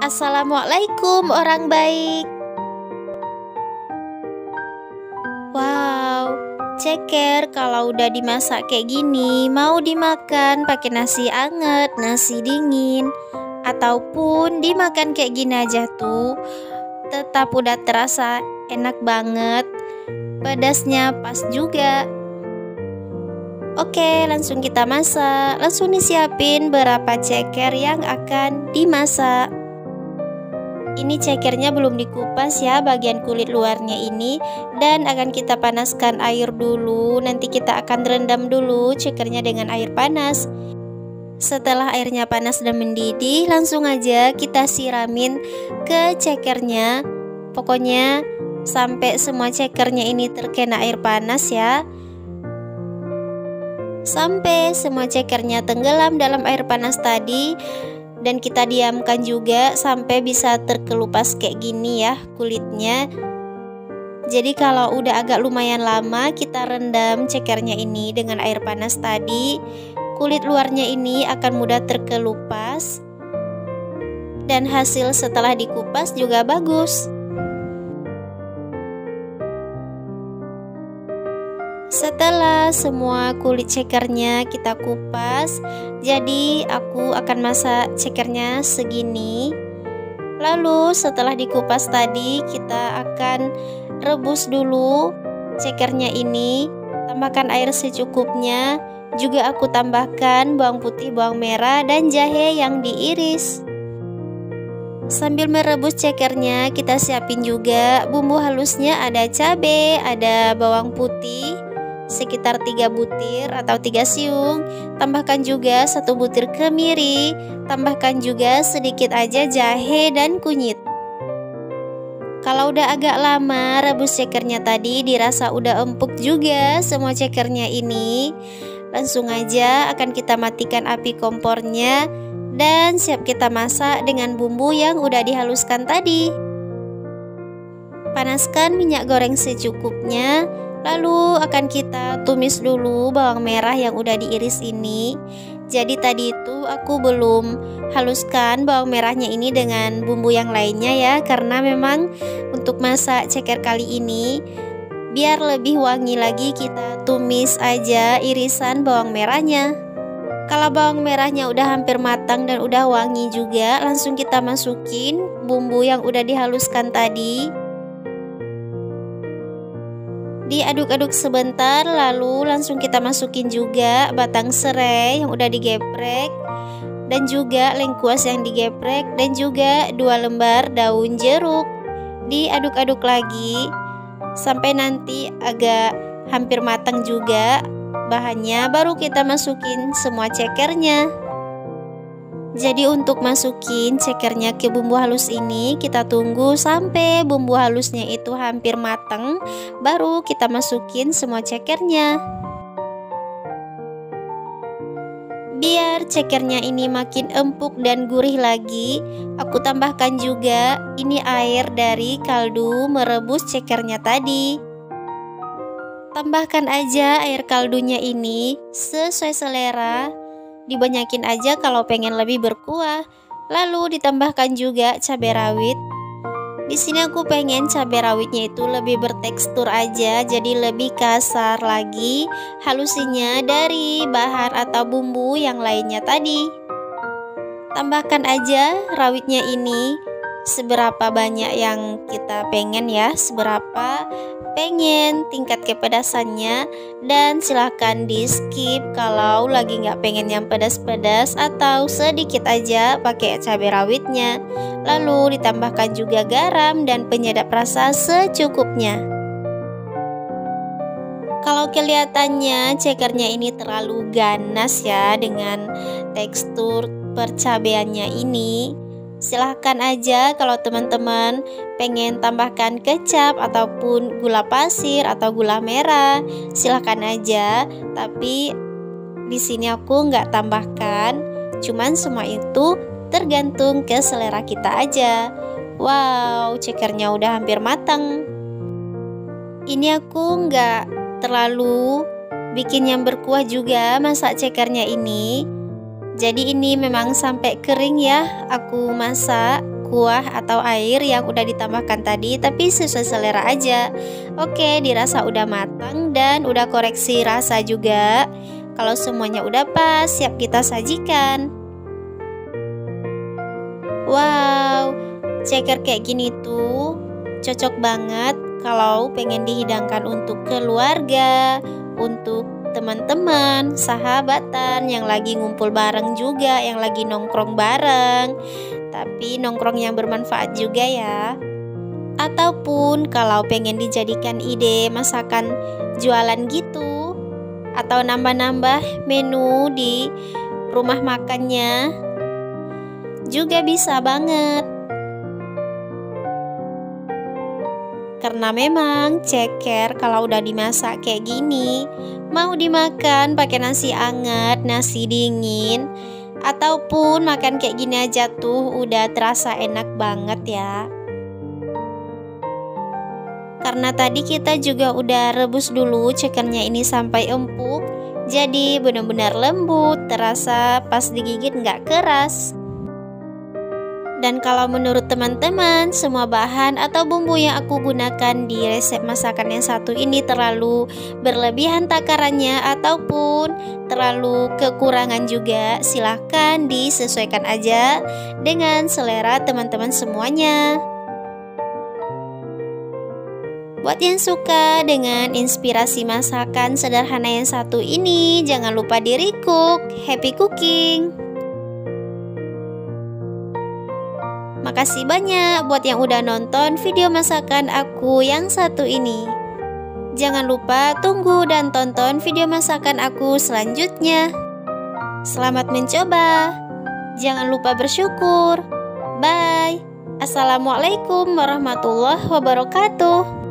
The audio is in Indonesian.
Assalamualaikum orang baik. Wow, ceker kalau udah dimasak kayak gini, mau dimakan pakai nasi anget, nasi dingin, ataupun dimakan kayak gini aja tuh, tetap udah terasa enak banget. Pedasnya pas juga. Oke, langsung kita masak. Langsung disiapin beberapa ceker yang akan dimasak. Ini cekernya belum dikupas ya, bagian kulit luarnya ini, dan akan kita panaskan air dulu. Nanti kita akan rendam dulu cekernya dengan air panas. Setelah airnya panas dan mendidih, langsung aja kita siramin ke cekernya. Pokoknya sampai semua cekernya ini terkena air panas ya. Sampai semua cekernya tenggelam dalam air panas tadi. Dan kita diamkan juga sampai bisa terkelupas kayak gini ya kulitnya. Jadi kalau udah agak lumayan lama kita rendam cekernya ini dengan air panas tadi, kulit luarnya ini akan mudah terkelupas. Dan hasil setelah dikupas juga bagus. Setelah semua kulit cekernya kita kupas, jadi aku akan masak cekernya segini. Lalu setelah dikupas tadi, kita akan rebus dulu cekernya ini. Tambahkan air secukupnya. Juga aku tambahkan bawang putih, bawang merah, dan jahe yang diiris. Sambil merebus cekernya, kita siapin juga bumbu halusnya. Ada cabai, ada bawang putih sekitar 3 butir atau 3 siung. Tambahkan juga 1 butir kemiri. Tambahkan juga sedikit aja jahe dan kunyit. Kalau udah agak lama rebus cekernya tadi, dirasa udah empuk juga semua cekernya ini, langsung aja akan kita matikan api kompornya dan siap kita masak dengan bumbu yang udah dihaluskan tadi. Panaskan minyak goreng secukupnya. Lalu akan kita tumis dulu bawang merah yang udah diiris ini. Jadi tadi itu aku belum haluskan bawang merahnya ini dengan bumbu yang lainnya ya, karena memang untuk masak ceker kali ini biar lebih wangi lagi kita tumis aja irisan bawang merahnya. Kalau bawang merahnya udah hampir matang dan udah wangi juga, langsung kita masukin bumbu yang udah dihaluskan tadi. Diaduk-aduk sebentar, lalu langsung kita masukin juga batang serai yang udah digeprek, dan juga lengkuas yang digeprek, dan juga 2 lembar daun jeruk. Diaduk-aduk lagi sampai nanti agak hampir matang juga bahannya, baru kita masukin semua cekernya. Jadi untuk masukin cekernya ke bumbu halus ini, kita tunggu sampai bumbu halusnya itu hampir matang, baru kita masukin semua cekernya. Biar cekernya ini makin empuk dan gurih lagi, aku tambahkan juga ini air dari kaldu merebus cekernya tadi. Tambahkan aja air kaldunya ini sesuai selera. Dibanyakin aja kalau pengen lebih berkuah. Lalu ditambahkan juga cabai rawit. Di sini aku pengen cabai rawitnya itu lebih bertekstur aja, jadi lebih kasar lagi halusinya dari bahan atau bumbu yang lainnya tadi. Tambahkan aja rawitnya ini seberapa banyak yang kita pengen ya, seberapa pengen tingkat kepedasannya, dan silahkan di skip kalau lagi nggak pengen yang pedas-pedas, atau sedikit aja pakai cabai rawitnya. Lalu ditambahkan juga garam dan penyedap rasa secukupnya. Kalau kelihatannya cekernya ini terlalu ganas ya dengan tekstur percabeannya ini, silahkan aja kalau teman-teman pengen tambahkan kecap ataupun gula pasir atau gula merah, silahkan aja. Tapi di sini aku nggak tambahkan, cuman semua itu tergantung ke selera kita aja. Wow, cekernya udah hampir matang. Ini aku nggak terlalu bikin yang berkuah juga masak cekernya ini. Jadi ini memang sampai kering ya aku masak kuah atau air yang udah ditambahkan tadi, tapi sesuai selera aja. Oke, dirasa udah matang dan udah koreksi rasa juga. Kalau semuanya udah pas, siap kita sajikan. Wow, ceker kayak gini tuh cocok banget kalau pengen dihidangkan untuk keluarga, untuk teman-teman, sahabatan yang lagi ngumpul bareng juga, yang lagi nongkrong bareng. Tapi nongkrong yang bermanfaat juga ya. Ataupun kalau pengen dijadikan ide masakan jualan gitu, atau nambah-nambah menu di rumah makannya, juga bisa banget. Karena memang ceker kalau udah dimasak kayak gini, mau dimakan pakai nasi anget, nasi dingin, ataupun makan kayak gini aja tuh udah terasa enak banget ya. Karena tadi kita juga udah rebus dulu cekernya ini sampai empuk, jadi benar-benar lembut, terasa pas digigit nggak keras. Dan kalau menurut teman-teman, semua bahan atau bumbu yang aku gunakan di resep masakan yang satu ini terlalu berlebihan takarannya ataupun terlalu kekurangan juga, silahkan disesuaikan aja dengan selera teman-teman semuanya. Buat yang suka dengan inspirasi masakan sederhana yang satu ini, jangan lupa di recook. Happy cooking! Makasih banyak buat yang udah nonton video masakan aku yang satu ini. Jangan lupa tunggu dan tonton video masakan aku selanjutnya. Selamat mencoba. Jangan lupa bersyukur. Bye. Assalamualaikum warahmatullahi wabarakatuh.